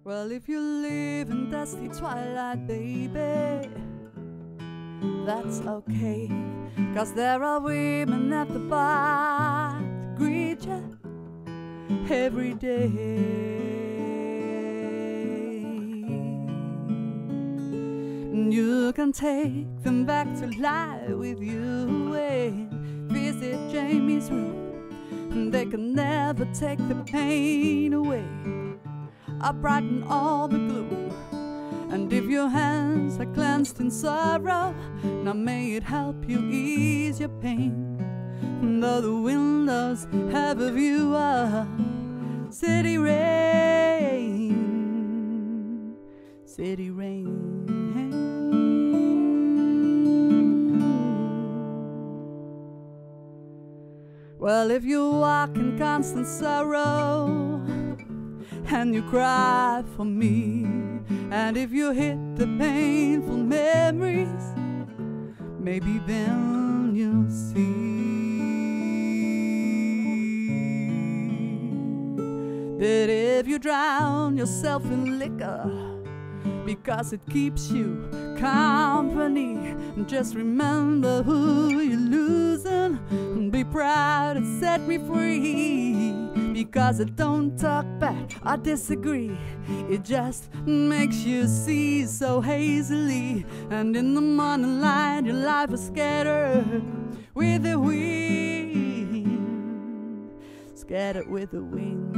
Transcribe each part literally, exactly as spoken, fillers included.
Well, if you live in dusty twilight, baby, that's okay. Cause there are women at the bar to greet you every day. And you can take them back to lie with you and visit Jamie's room. And they can never take the pain away or brighten all the gloom. And if your hands are cleansed in sorrow, now may it help you ease your pain. Though the windows have a view of city rain, city rain. Well, if you walk in constant sorrow and you cry for me, and if you hit the painful memories, maybe then you'll see that if you drown yourself in liquor because it keeps you company, just remember who you're losing and be proud and set me free. Because I don't talk back or disagree, it just makes you see so hazily. And in the morning light your life is scattered with the wind, scattered with the wind.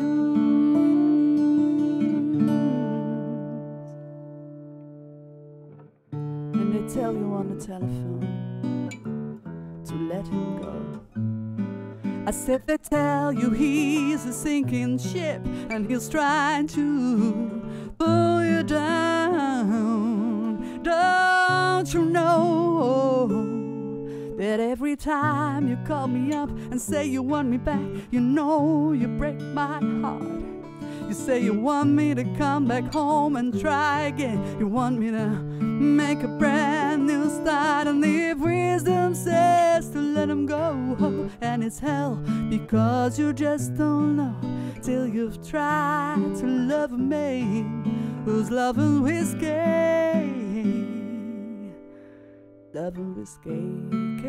And they tell you on the telephone to let him go. I said they tell you he's a sinking ship and he's trying to pull you down. Don't you know that every time you call me up and say you want me back, you know you break my heart. You say you want me to come back home and try again. You want me to make a brand new start. And if wisdom says to let him go, and it's hell, because you just don't know till you've tried to love a man who's loving whiskey, loving whiskey.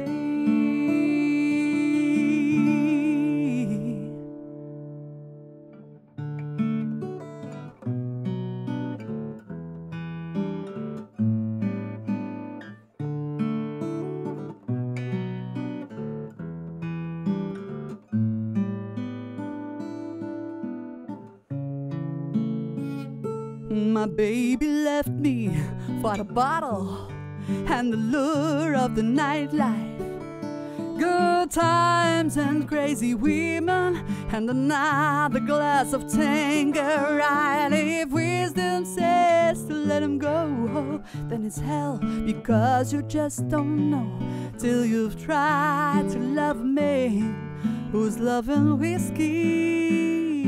My baby left me for the bottle and the lure of the nightlife, good times and crazy women, and another glass of Tanqueray. If wisdom says to let him go, then it's hell, because you just don't know till you've tried to love a man who's loving whiskey,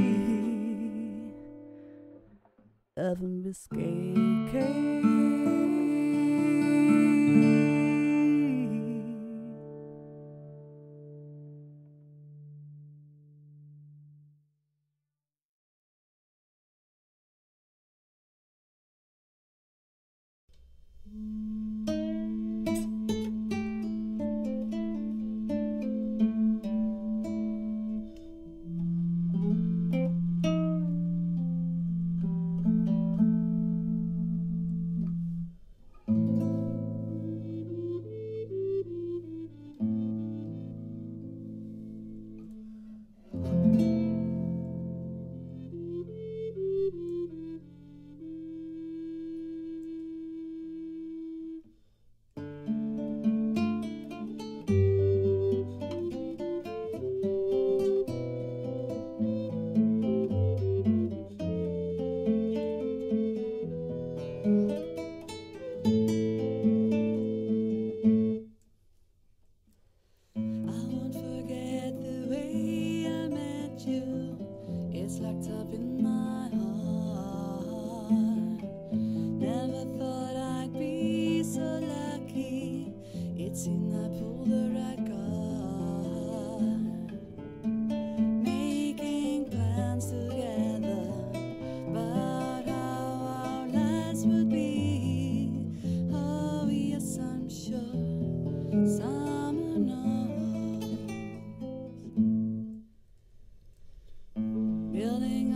loving whiskey.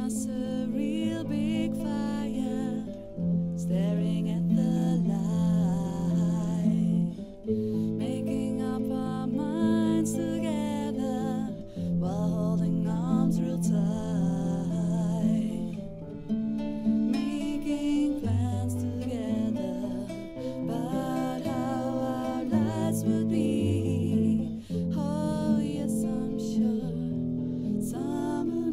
us a real big fire, staring at the light, making up our minds together while holding arms real tight, making plans together about how our lives would be. Oh yes, I'm sure someone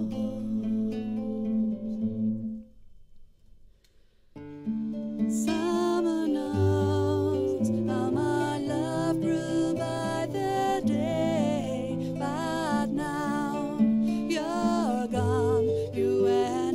knows. Someone knows how my love grew by the day, but now you're gone, you went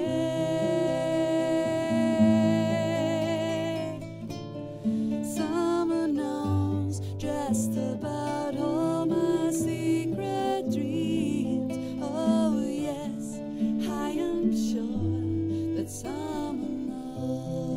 away. Someone knows just about all my secret dreams. Oh yes, I am sure that someone knows.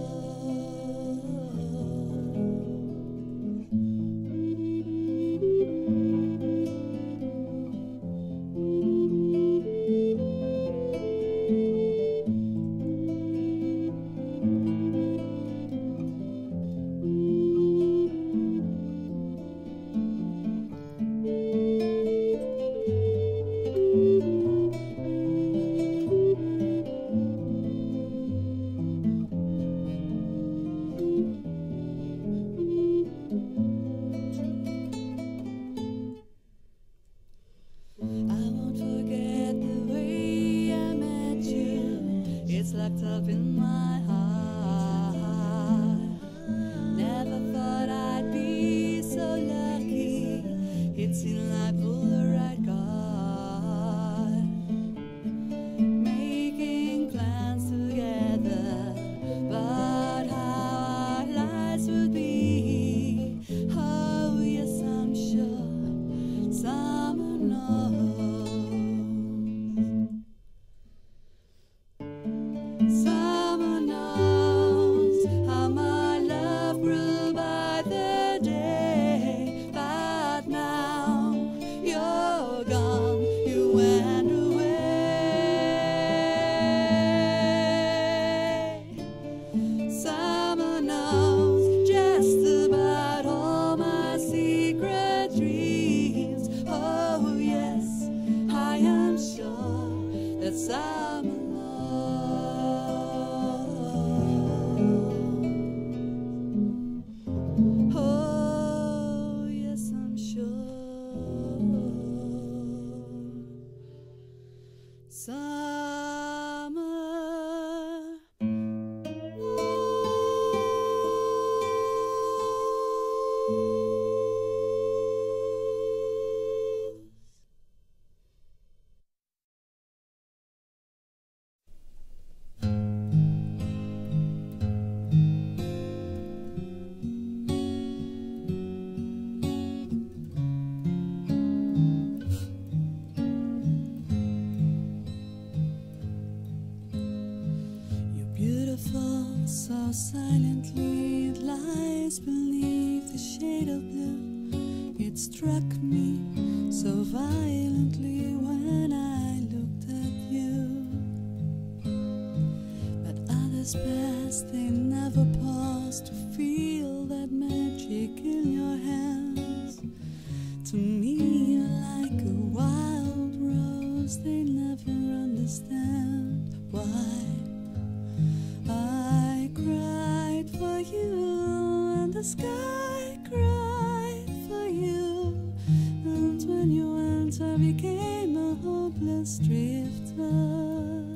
It's locked up in my heart. Never thought I'd be so lucky. It seemed I pulled the right card, making plans together about how our lives would be. Oh yes, I'm sure someone knows. Someone knows how my love grew by the day, but now you're gone, you went away. Someone knows just about all my secret dreams. Oh yes, I am sure that someone knows. Oh, yes, I'm sure someone beautiful, so silently it lies beneath the shade of blue. It struck me so violently when I looked at you. But others passed, they never paused to feel that magic in your hands. To me you're like a wild rose, they never understand why. I cried for you and the sky cried for you, and when you went I became a hopeless drifter.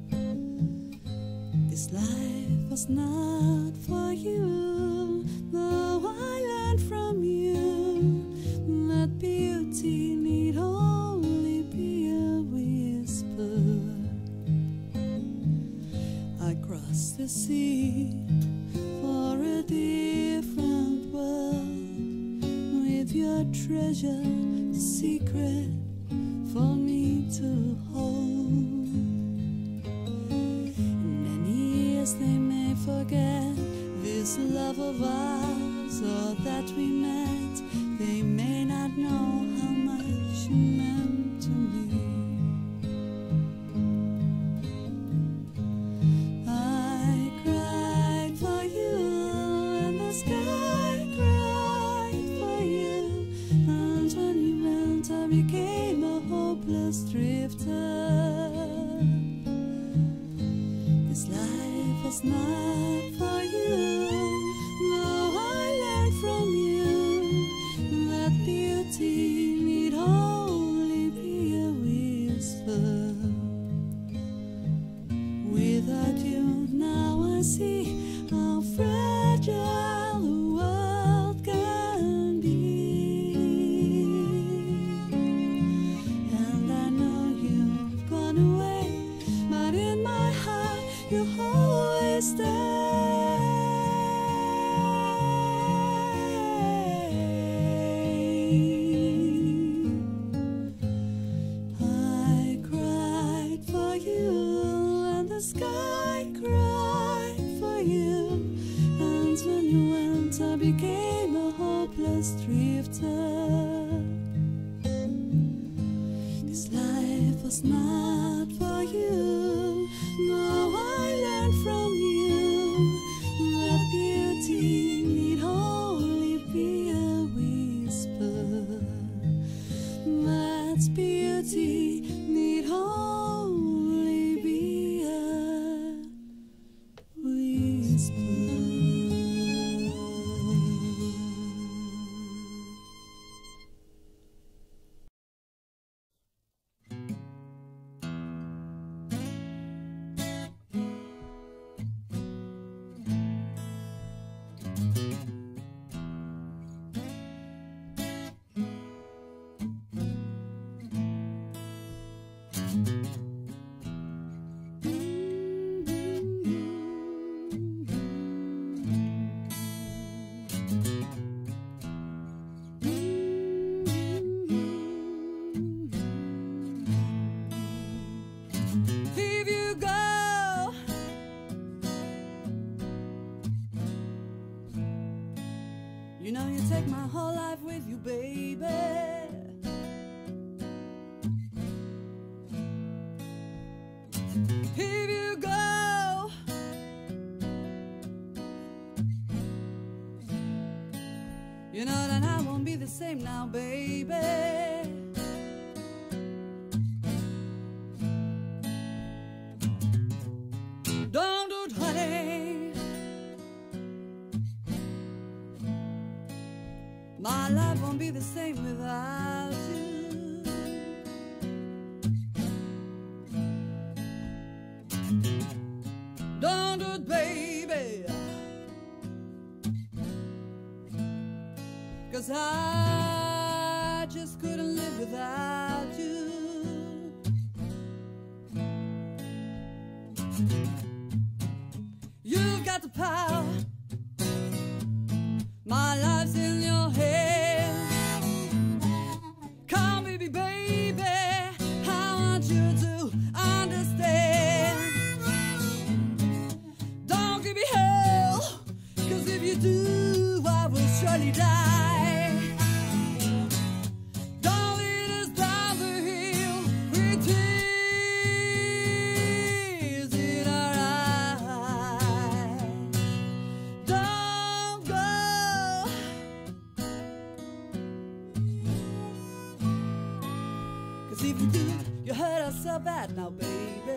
This life was not for you, though I learned from you that beauty need only be a whisper. I crossed the sea for a different world, with your treasure, the secret for me to hold. In many years they may forget this love of ours, or that we met. They may not know how much you meant to me. drifter. This life was not for you. Now I learned from you that beauty need only be a whisper. Without you, now I see how fragile the world can be. And I know you've gone away, but in my heart you always stay. I cried for you, and the sky cried for you. And when you went, I became a hopeless drifter. This life was not for you. Now I learned from you that beauty need only be a whisper. That's beauty need only be a whisper. If you go, you know you take my whole life with you, baby. If you go, you know that I won't be the same now, baby. Don't do it, honey. My life won't be the same without you. Don't do it, baby, 'cause I just couldn't live without you. You've got the power, my life's in your hands. Come with me, baby, I want you to understand. Don't give me hell, 'cause if you do, I will surely die. Don't lead us down the hill with tears in our eyes. Don't go, 'cause if you do, you hurt us so bad now, baby.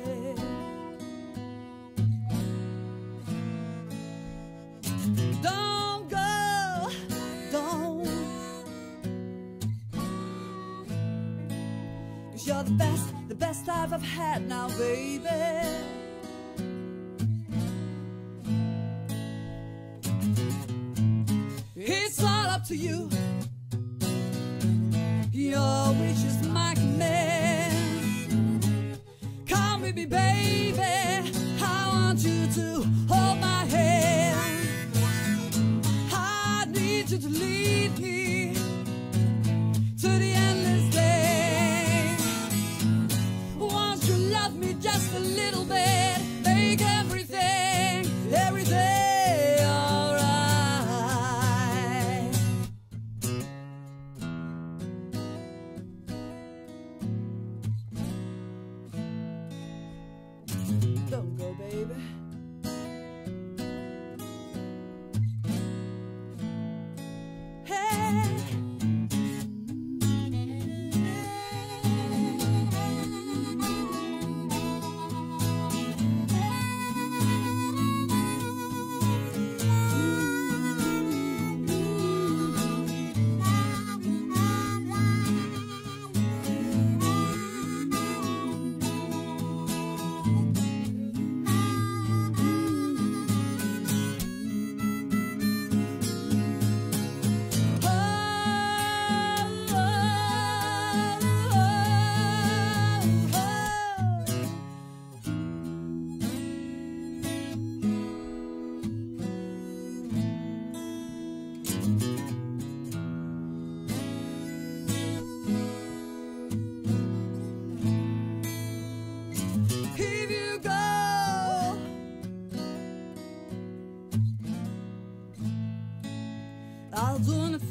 Don't go, don't, 'cause you're the best, the best life I've had now, baby. It's all up to you. Your wish is my command. Come with me, baby, I want you to hold my hand. I need you to lead me to the endless day. Won't you love me just a little bit? Make everything, everything alright. Don't go, baby. Hey.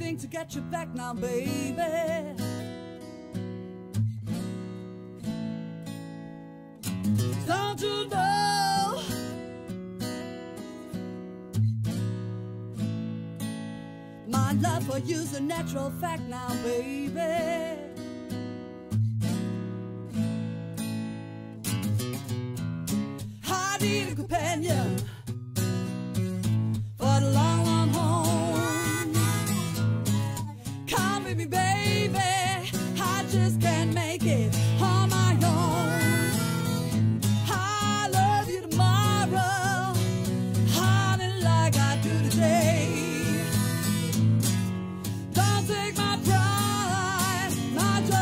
anything to get you back now, baby. Don't you know? My love for you's a natural fact now, baby. I need a companion for the long, long home. Come with me, baby. I just can't make it on my own. I love you tomorrow, honey, like I do today. Don't take my pride, my joy.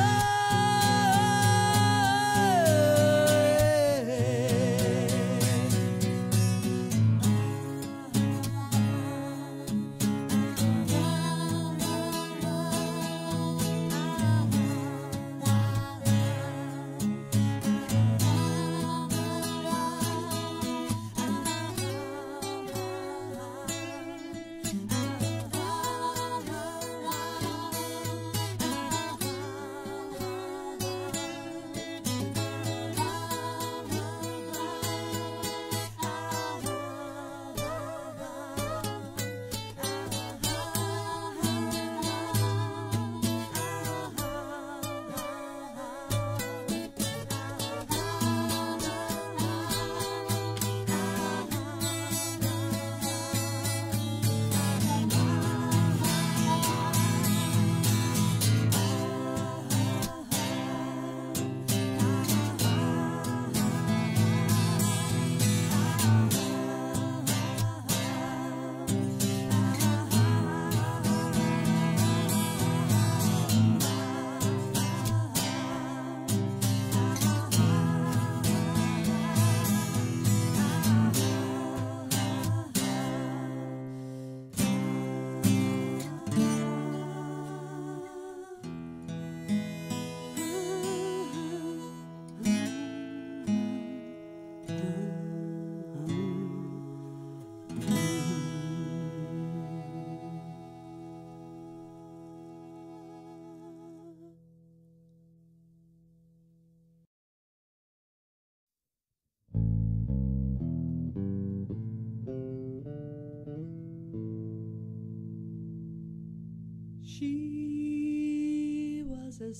She was as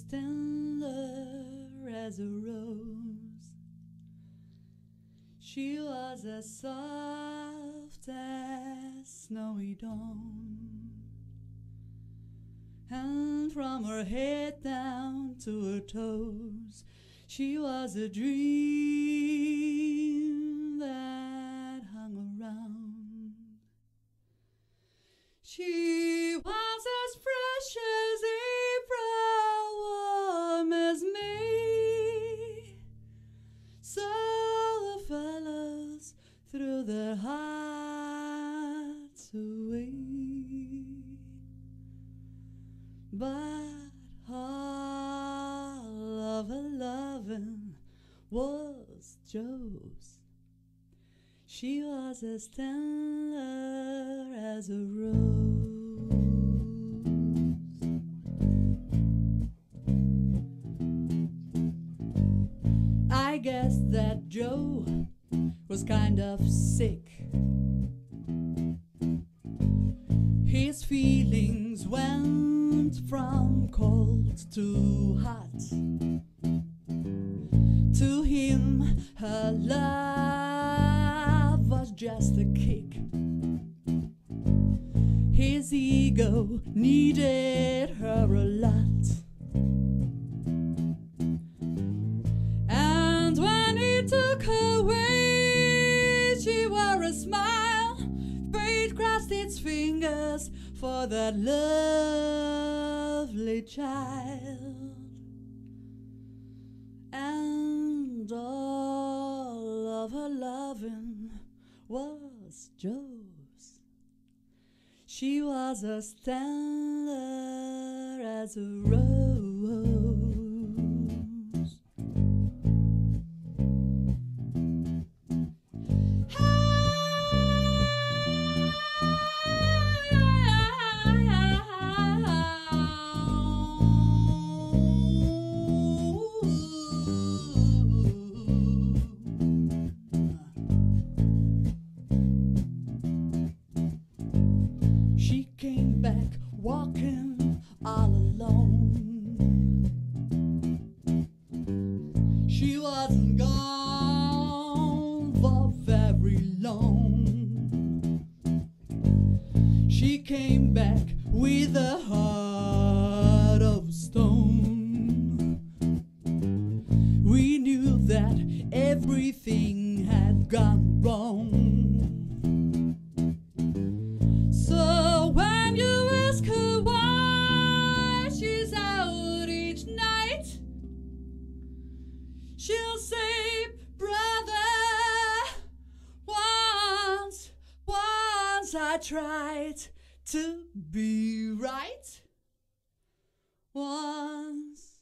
tender as a rose. She was as soft as snowy dawn. And from her head down to her toes, she was a dream that hung around. She was as fresh as April, warm as May. So the fellows threw their hearts away. But all of her loving was Joe's. She was as tender as a rose. I guess that Joe was kind of sick. His feelings went from cold to hot. To him, her love was just a kick. His ego needed her a lot. And when he took her away, she wore a smile. Fate crossed its fingers for that lovely child. And all of her loving was Joe's. She was as tender as a rose. Ah, wasn't gone for very long. She came back with a heart of stone. We knew that everything had gone wrong. So when you ask her why she's out each night, she'll say, brother, once, once I tried to be right. Once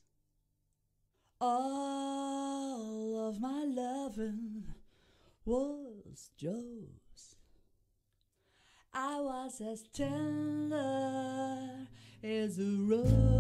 all of my loving was Joe's. I was as tender as a rose.